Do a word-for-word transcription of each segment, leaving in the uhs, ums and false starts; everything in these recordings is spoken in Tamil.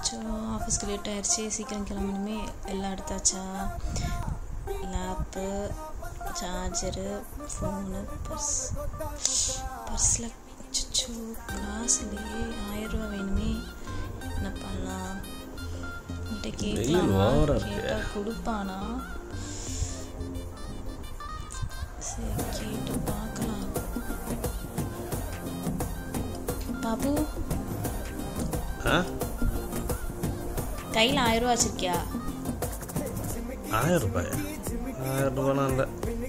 அச்சோ ஆஃபீஸ்க்கு லேட் ஆயிடுச்சு, சீக்கிரம் கிளம்பணுமே. எல்லாம் எடுத்தாச்சா? Lap, charger, phone, purse. பர்ஸில் அச்சோ காசுலேயே ஆயிரரூவா வேணுமே. என்ன பண்ணலாம்? என்கிட்ட கேட்கலாமா? கேட்டால் கொடுப்பானா? சரி கேட்டு பார்க்கலாம். பாபு கையில் ஆயிரம் ரூபா வச்சிருக்கியா? ஆயிரம் ரூபாய்? ஆயிரம் ரூபாலாம் இல்லை.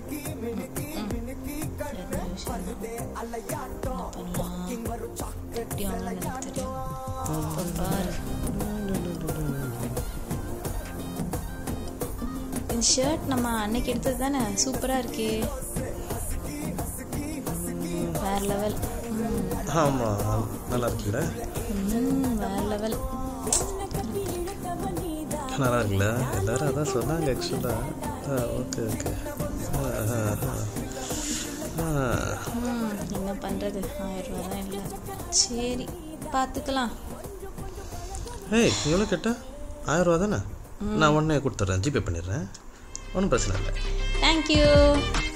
இந்த ஷர்ட் நம்ம அன்னைக்கு எடுத்தது தானே, சூப்பராக இருக்கே, வேற லெவல். ஆமாம் நல்லா இருக்குல்ல? வேற லெவல் நல்லா இருக்குல்ல? எல்லாரும் அதான் சொன்னாங்க ஆக்சுவலாக. Okay okay. என்ன பண்ணுறது, ஆயிரம் ரூபா தான் இல்லை. சரி பார்த்துக்கலாம். ஏய் எவ்வளோ கேட்டா? ஆயிரம் ரூபா தானே? நான் உடனே கொடுத்துட்றேன், ஜிபே பண்ணிடுறேன், ஒன்றும் பிரச்சனை இல்லை. தேங்க்யூ.